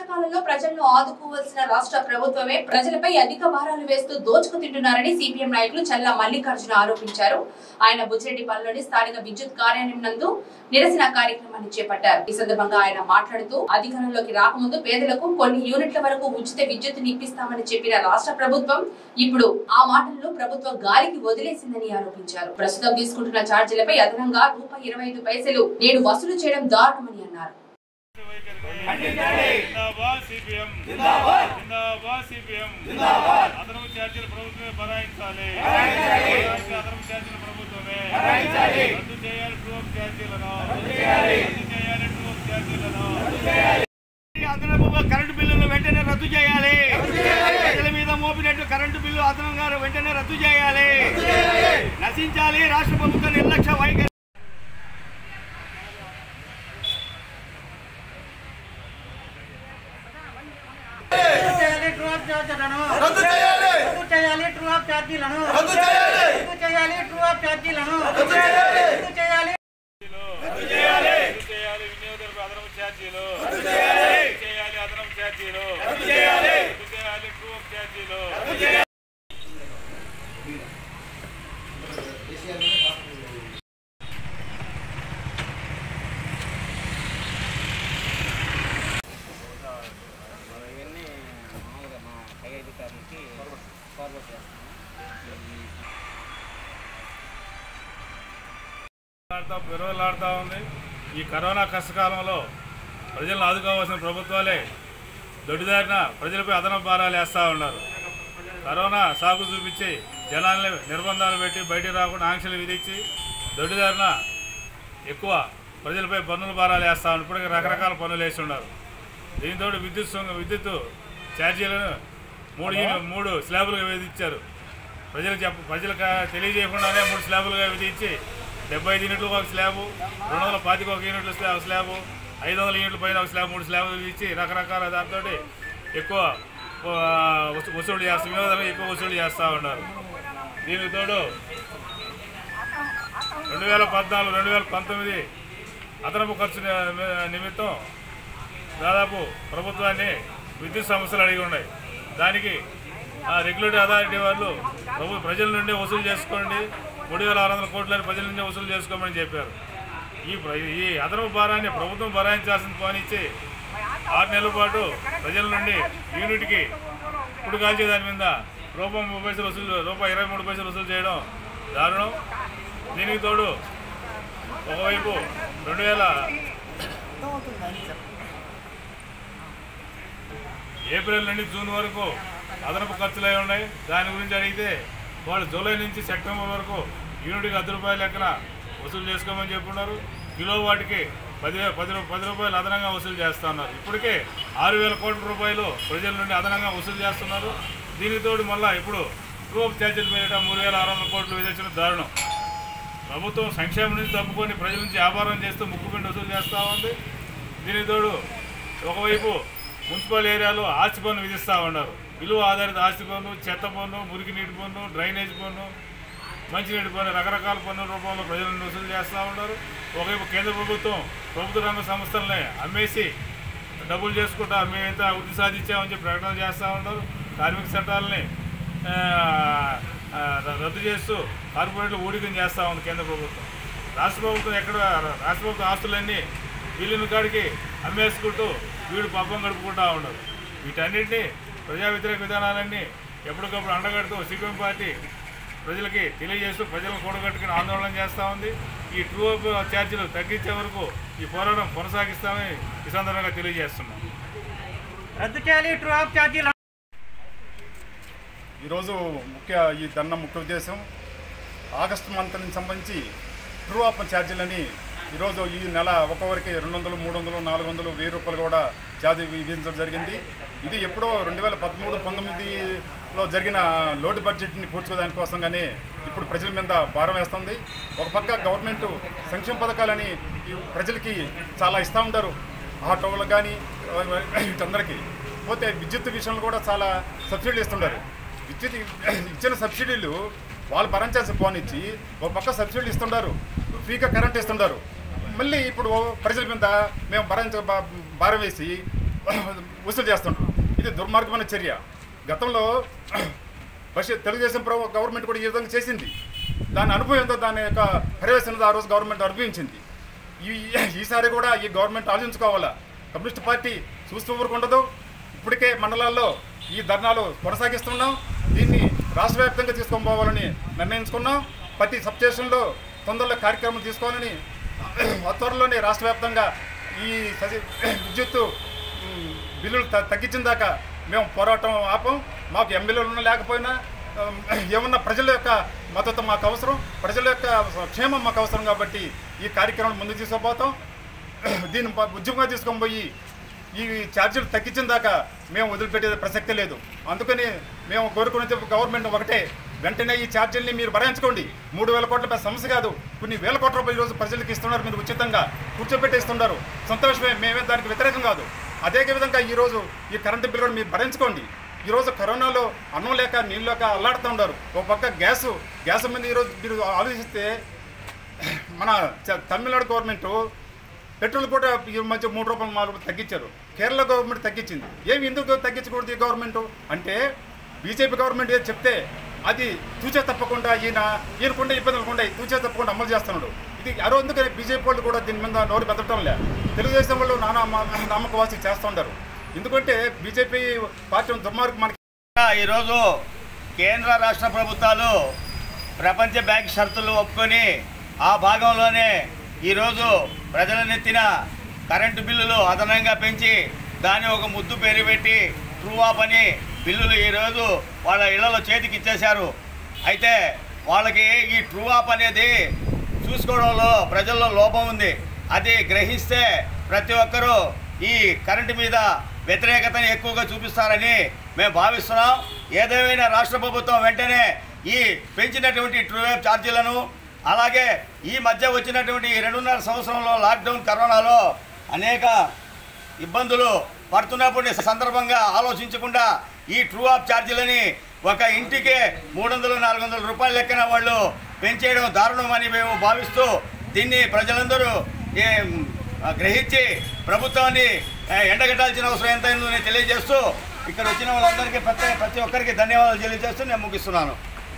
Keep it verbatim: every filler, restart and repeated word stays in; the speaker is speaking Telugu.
కష్టకాలంలో ప్రజలను ఆదుకోవాల్సిన రాష్ట్ర ప్రభుత్వమే ప్రజలపై అధిక భారాలు వేస్తూ దోచుకు తింటున్నారని సిపిఎం నాయకులు చల్లా మల్లికార్జున ఆరోపించారు. ఆయన బుచ్చిరెడ్డిపల్లిలోని స్థానిక విద్యుత్ కార్యాలయం నందు నిరసన కార్యక్రమాన్ని చేపట్టారు. ఈ సందర్భంగా ఆయన మాట్లాడుతూ అధికారంలోకి రాకముందు పేదలకు కొన్ని యూనిట్ల వరకు ఉచిత విద్యుత్ ఇప్పిస్తామని చెప్పిన రాష్ట్ర ప్రభుత్వం ఇప్పుడు ఆ మాటలను ప్రభుత్వం గాలికి వదిలేసిందని ఆరోపించారు. ప్రస్తుతం తీసుకుంటున్న ఛార్జీలపై అదనంగా రూపాయి ఇరవై ఐదు పైసలు నేడు వసూలు చేయడం దారుణమని అన్నారు. जिंदाबाद सीपीएम जिंदाबाद जिंदाबाद सीपीएम जिंदाबाद అదనపు ఛార్జీల ప్రభుత్వమే భరాయించాలి అదనపు ఛార్జీల ప్రభుత్వమే భరాయించాలి రద్దు చేయాలి ట్రూప్ ఛార్జీలను రద్దు చేయాలి రద్దు చేయాలి ట్రూప్ ఛార్జీలను రద్దు చేయాలి అదనపు కరెంటు బిల్లులు వెంటనే రద్దు చేయాలి ప్రజల మీద మోపినట్టు కరెంటు బిల్లు అదనంగా వెంటనే రద్దు చేయాలి నశించాలి రాష్ట్ర ప్రభుత్వ నిర్లక్ష్య వైఖరి రద్దు చేయాలి రద్దు చేయాలి ట్రూ ఆఫ్ ఛార్జీలను రద్దు చేయాలి రద్దు చేయాలి ట్రూ ఆఫ్ ఛార్జీలను రద్దు చేయాలి రద్దు చేయాలి రద్దు చేయాలి రద్దు చేయాలి వినియోగదారుల అదనపు ఛార్జీలు రద్దు చేయాలి చేయాలి అదనపు ఛార్జీలు రద్దు చేయాలి రద్దు చేయాలి ట్రూ ఆఫ్ ఛార్జీలు రద్దు చేయాలి విరవలాడుతూ ఉంది. ఈ కరోనా కష్టకాలంలో ప్రజలను ఆదుకోవాల్సిన ప్రభుత్వాలే దొడ్డిదారిన ప్రజలపై అదనపు భారాలు వేస్తూ ఉన్నారు. కరోనా సాగు చూపించి జనాల్ని నిర్బంధాలు పెట్టి బయటికి రాకుండా ఆంక్షలు విధించి దొడ్డిదారిన ఎక్కువ ప్రజలపై పన్నుల భారాలు వేస్తూ ఉన్నారు. ఇప్పటికీ రకరకాల పన్నులు వేసి ఉన్నారు. దీంతో విద్యుత్ విద్యుత్ ఛార్జీలను మూడు మూడు స్లాబులుగా విధించారు. ప్రజలకు చెప్ప ప్రజలకు తెలియజేయకుండానే మూడు స్లాబులుగా విధించి డెబ్బై ఐదు యూనిట్లు ఒక స్లాబు, రెండు వందల పాతిక ఒక యూనిట్ల స్లాబ్ స్లాబు ఐదు వందల యూనిట్ల పైన ఒక స్లాబ్ మూడు స్లాబులు ఇచ్చి రకరకాల దాంతో ఎక్కువ వసూలు చేస్తూ వినోదాలు ఎక్కువ వసూలు చేస్తూ ఉన్నారు. దీనికి తోడు రెండు వేల పద్నాలుగు రెండు వేల పంతొమ్మిది అదనపు ఖర్చు నిమిత్తం దాదాపు ప్రభుత్వాన్ని విద్యుత్ సమస్యలు అడిగి ఉన్నాయి. దానికి రెగ్యులేటరీ అథారిటీ వాళ్ళు ప్రభు ప్రజల నుండి వసూలు చేసుకోండి, మూడు వేల ఆరు వందల కోట్లని ప్రజల నుండి వసూలు చేసుకోమని చెప్పారు. ఈ ఈ అదనపు భారాన్ని ప్రభుత్వం భరాయించాల్సిన పోనిచ్చి ఆరు నెలల పాటు ప్రజల నుండి యూనిట్కి ఇప్పుడు కాల్చే దాని మీద రూపాయి ముప్పై పైసలు వసూలు రూపాయి ఇరవై మూడు పైసలు వసూలు చేయడం దారుణం. దీనికి తోడు ఒకవైపు రెండు వేల ఏప్రిల్ నుండి జూన్ వరకు అదనపు ఖర్చులు అయి ఉన్నాయి. దాని గురించి అడిగితే వాళ్ళు జూలై నుంచి సెప్టెంబర్ వరకు యూనిట్కి పది రూపాయల లెక్కన వసూలు చేసుకోమని చెప్పున్నారు. కిలో వాటికి పది పది పది రూపాయలు అదనంగా వసూలు చేస్తున్నారు. ఇప్పటికే ఆరు వేల కోట్ల రూపాయలు ప్రజల నుండి అదనంగా వసూలు చేస్తున్నారు. దీనికి తోడు మళ్ళీ ఇప్పుడు ట్రూప్ ఛార్జీలు పెరగడం మూడు వేల ఆరు వందల కోట్లు విధించడం దారుణం. ప్రభుత్వం సంక్షేమం నుంచి తప్పుకొని ప్రజల నుంచి వ్యాపారం చేస్తూ ముక్కుపిండి వసూలు చేస్తూ ఉంది. దీనికి తోడు ఒకవైపు మున్సిపల్ ఏరియాలో ఆస్తి పన్ను విధిస్తూ ఉన్నారు. విలువ ఆధారిత ఆస్తి పన్ను, చెత్త పన్ను, మురికి నీటి పన్ను, డ్రైనేజ్ పన్ను, మంచినీటి పన్ను రకరకాల పన్నుల రూపంలో ప్రజలను వసూలు చేస్తూ ఉన్నారు. ఒకవైపు కేంద్ర ప్రభుత్వం ప్రభుత్వ రంగ సంస్థలని అమ్మేసి డబ్బులు చేసుకుంటా మేమైతే వృద్ధి సాధించామని చెప్పి ప్రకటన చేస్తూ ఉన్నారు. కార్మిక చట్టాలని రద్దు చేస్తూ కార్పొరేట్లు ఊడికం చేస్తూ ఉంది కేంద్ర ప్రభుత్వం. రాష్ట్ర ప్రభుత్వం ఎక్కడ రాష్ట్ర ప్రభుత్వ ఆస్తులన్నీ వీళ్ళని కాడికి అమ్మేసుకుంటూ వీడు పబ్బం గడుపుకుంటూ ఉన్నారు. వీటన్నింటినీ ప్రజా వ్యతిరేక విధానాలన్నీ ఎప్పటికప్పుడు అండగడుతూ సిపిఎం పార్టీ ప్రజలకి తెలియజేస్తూ ప్రజలను కూడగట్టుకుని ఆందోళన చేస్తూ ఉంది. ఈ ట్రూ ఆఫ్ ఛార్జీలు తగ్గించే వరకు ఈ పోరాటం కొనసాగిస్తామని ఈ సందర్భంగా తెలియజేస్తున్నాం. రద్దు చేయాలి ట్రూ ఆఫ్ ఛార్జీలు. ఈరోజు ముఖ్య ఈ ధర్నా ముఖ్య ఉద్దేశం ఆగస్టు మంత్కి సంబంధించి ట్రూ ఆఫ్ ఛార్జీలని ఈరోజు ఈ నెల ఒక్కొక్కరికి రెండు వందలు మూడు వందలు నాలుగు వందలు వెయ్యి రూపాయలు కూడా ఛార్జీ విధించడం జరిగింది. ఇది ఎప్పుడో రెండు వేల పదమూడు పంతొమ్మిదిలో జరిగిన లోటు బడ్జెట్ని పూడ్చుకోవడానికి కోసంగానే ఇప్పుడు ప్రజల మీద భారం వేస్తుంది. ఒక పక్క గవర్నమెంట్ సంక్షేమ పథకాలని ప్రజలకి చాలా ఇస్తూ ఉంటారు, ఆటోలకు కానీ వీటందరికీ. పోతే విద్యుత్ విషయంలో కూడా చాలా సబ్సిడీలు ఇస్తుంటారు. విద్యుత్ ఇచ్చిన సబ్సిడీలు వాళ్ళు భరించాల్సిన పోనిచ్చి ఒక పక్క సబ్సిడీలు ఇస్తుంటారు, ఫ్రీగా కరెంట్ ఇస్తుంటారు. మళ్ళీ ఇప్పుడు ప్రజల మీద మేము భరించ భారం వేసి వసూలు చేస్తుంటారు. ఇది దుర్మార్గమైన చర్య. గతంలో బస్ తెలుగుదేశం ప్రభు గవర్నమెంట్ కూడా ఈ విధంగా చేసింది. దాని అనుభవం ఎంతో దాని యొక్క పర్యవేక్షణ ఆ రోజు గవర్నమెంట్ అనుభవించింది. ఈ ఈసారి కూడా ఈ గవర్నమెంట్ ఆలోచించుకోవాలా. కమ్యూనిస్ట్ పార్టీ చూస్తూ ఊరుకుండదు. ఇప్పటికే మండలాల్లో ఈ ధర్నాలు కొనసాగిస్తున్నాం. దీన్ని రాష్ట్ర వ్యాప్తంగా తీసుకొని పోవాలని నిర్ణయించుకున్నాం. ప్రతి సబ్ స్టేషన్లో తొందరలో కార్యక్రమం తీసుకోవాలని త్వరలోనే రాష్ట్ర వ్యాప్తంగా ఈ విద్యుత్తు బిల్లులు తగ్గించిన దాకా మేము పోరాటం ఆపం. మాకు ఎమ్మెల్యేలు లేకపోయినా ఏమన్నా ప్రజల యొక్క మద్దతు మాకు అవసరం, ప్రజల యొక్క క్షేమం మాకు అవసరం. కాబట్టి ఈ కార్యక్రమం ముందుకు తీసుకుపోతాం. దీన్ని ఉద్యమంగా తీసుకొని పోయి ఈ ఛార్జీలు తగ్గించిన దాకా మేము వదిలిపెట్టే ప్రసక్తి లేదు. అందుకని మేము కోరుకునే గవర్నమెంట్ ఒకటే, వెంటనే ఈ ఛార్జీలని మీరు భరించుకోండి. మూడు వేల కోట్ల పెద్ద సమస్య కాదు. కొన్ని వేల కోట్ల రూపాయలు ఈరోజు ప్రజలకు ఇస్తున్నారు, మీరు ఉచితంగా కూర్చోబెట్టేస్తున్నారు. సంతోషమే, మేమే దానికి వ్యతిరేకం కాదు. అదే విధంగా ఈరోజు ఈ కరెంటు బిల్ కూడా మీరు భరించుకోండి. ఈరోజు కరోనాలో అన్నం లేక నీళ్ళు లేక అల్లాడుతూ ఉన్నారు. ఒక పక్క గ్యాసు గ్యాస్ మీద ఈరోజు మీరు ఆలోచిస్తే మన తమిళనాడు గవర్నమెంటు పెట్రోల్ కూడా ఈ మధ్య మూడు రూపాయలు నాలుగు రూపాయలు తగ్గించారు. కేరళ గవర్నమెంట్ తగ్గించింది. ఏమి ఎందుకు తగ్గించకూడదు ఈ గవర్నమెంట్ అంటే, బీజేపీ గవర్నమెంట్ ఏది చెప్తే అది తూచే తప్పకుండా ఈయన ఈయనకుండా ఇబ్బందులు ఉంటాయి, తూచే తప్పకుండా అమలు చేస్తున్నాడు. ఇది అరో అందుకని బీజేపీ వాళ్ళు కూడా దీని మీద నోరు బెదటం లే. తెలుగుదేశం వాళ్ళు నానా నామకవాసి చేస్తుంటారు. ఎందుకంటే బీజేపీ పార్టీ దుర్మార్గం. మనకి ఈరోజు కేంద్ర రాష్ట్ర ప్రభుత్వాలు ప్రపంచ బ్యాంక్ షరతులు ఒప్పుకొని ఆ భాగంలోనే ఈరోజు ప్రజల నెత్తిన కరెంటు బిల్లులు అదనంగా పెంచి దాన్ని ఒక ముద్దు పేరు పెట్టి ట్రూ ఆప్ అని బిల్లులు ఈరోజు వాళ్ళ ఇళ్లలో చేతికి ఇచ్చేశారు. అయితే వాళ్ళకి ఈ ట్రూ ఆప్ అనేది చూసుకోవడంలో ప్రజల్లో లోపం ఉంది. అది గ్రహిస్తే ప్రతి ఒక్కరూ ఈ కరెంటు మీద వ్యతిరేకతను ఎక్కువగా చూపిస్తారని మేము భావిస్తున్నాం. ఏదేమైనా రాష్ట్ర ప్రభుత్వం వెంటనే ఈ పెంచినటువంటి ట్రూ ఆప్ ఛార్జీలను, అలాగే ఈ మధ్య వచ్చినటువంటి రెండున్నర సంవత్సరంలో లాక్డౌన్ కరోనాలో అనేక ఇబ్బందులు పడుతున్నప్పుడు సందర్భంగా ఆలోచించకుండా ఈ ట్రూ ఆప్ ఛార్జీలని ఒక ఇంటికే మూడు వందలు నాలుగు వందల రూపాయల లెక్కన వాళ్ళు పెంచేయడం దారుణమని మేము భావిస్తూ దీన్ని ప్రజలందరూ గ్రహించి ప్రభుత్వాన్ని ఎండగట్టాల్సిన అవసరం ఎంతైందో నేను తెలియజేస్తూ ఇక్కడ వచ్చిన వాళ్ళందరికీ ప్రతి ప్రతి ఒక్కరికి ధన్యవాదాలు తెలియజేస్తూ నేను ముగిస్తున్నాను.